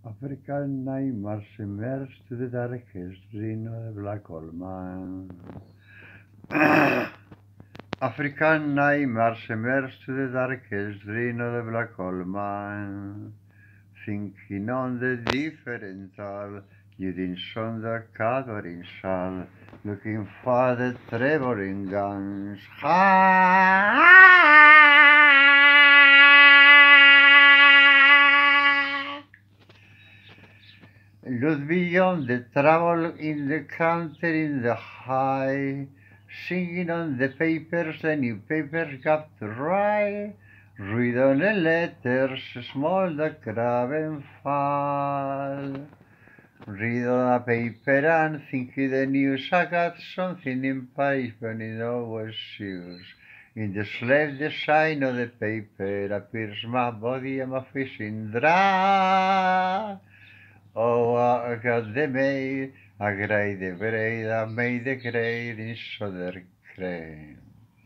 African nightmares emerge to the darkest dream of the black old man. African nightmares emerge to the darkest dream of the black old man. Thinking on the differential, using the gathering shell, looking for the trembling guns. Look beyond the trouble in the country in the high, singing on the papers the newspapers got to write. Read on the letters, small the crab and fall. Read on a paper and think of the news. I got something in paper in our shoes. In the slave design of the paper appears my body and my fishing dry. Oh, I got the maid, I grade the braid, I made the grade in soda cream.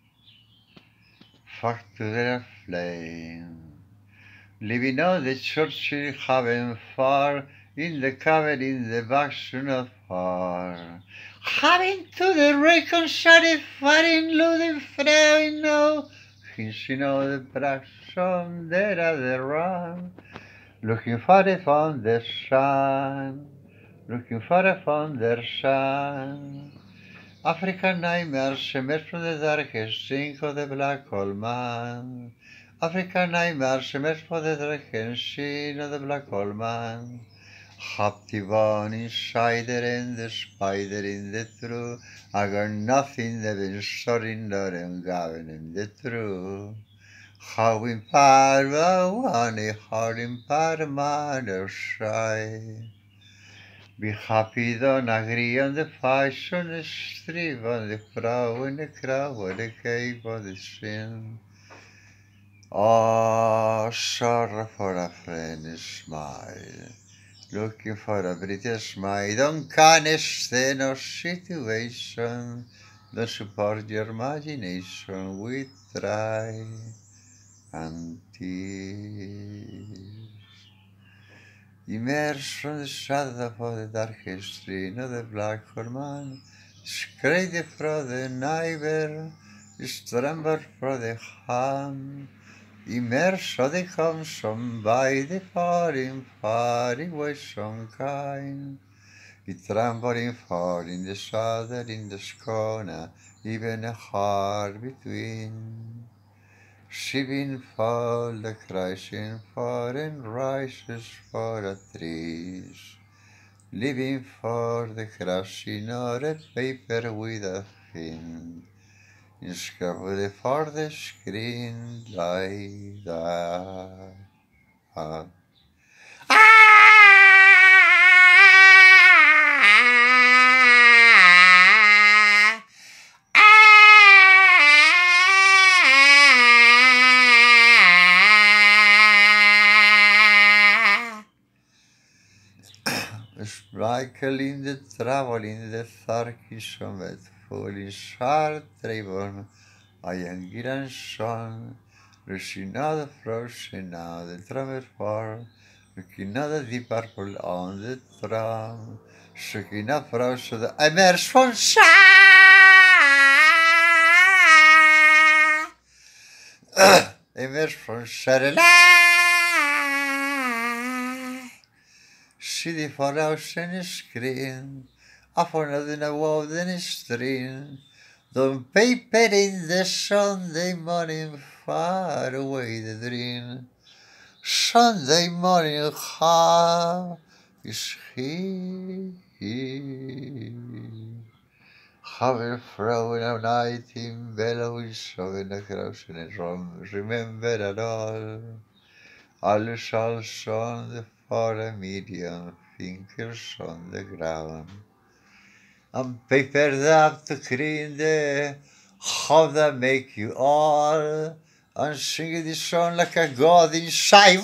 Fuck to the flame. Living on the church, having far, in the cabin, in the back, not far. Having to the reconciled, fighting, losing, frowning, no. Hinging all the bracks on there at the run. Looking for a foundation, looking for a foundation. African nightmares emerge from the darkest sink of the black hole man. African nightmares emerge from the darkest sink of the black hole man. Happy one insider and the spider in the true. I got nothing that been surrender and gavin in the true. How in Parma, one a heart in Parma, shy. Be happy, don't agree on the fashion, the strip, on the crow, and the crowd, or the cave, or the sin. Oh, sorrow for a friend, smile. Looking for a British smile, don't stand no situation. Don't support your imagination, we try. And tears. Emerge from the shadow of the darkest stream of the black hole man, scraped from the neighbor, trembled from the hand. Emerge so they come some by the foreign, far away some kind. It trembling far in the shadow, in the corner, even a heart between. Shipping for the crashing for and rises for the trees, living for the crashing or a paper with a fin, inscribed for the screen like that. Sprinkling the travel in the Turkish summit, falling sharp travel, I am grandson, looking at the frozen now the drummer for, looking at the deep purple on the drum, shaking up frozen the emerge from emerge from see the fluorescent screen, up another golden string, the paper in the Sunday morning, far away the dream. Sunday morning, how is he? Have thrown a night in bellows of the cross and drum, remember at all the souls on the for a medium fingers on the ground. And papered up to clean the how that make you all and sing the song like a god inside.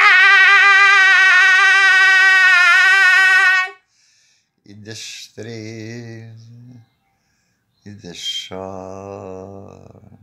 In the stream, in the sun.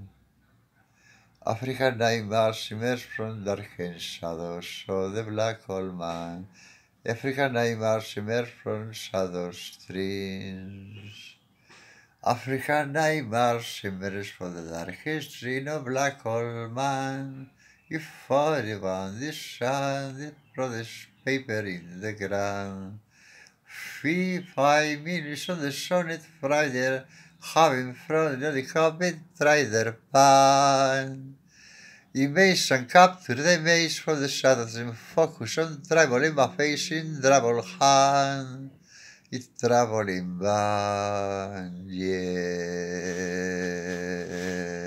African nightmares emerge from darkened shadows of the black hole man. African nightmares emerge from shadow streams. African nightmares emerge from the darkest dream of black old man. You fought around the sun, the brothers paper in the ground. 5 minutes on the sonnet Friday, having from the cabin tried their pan. Invasion capture the maze from the shadows and focus on trouble in my face in trouble hand. It's traveling band, yeah.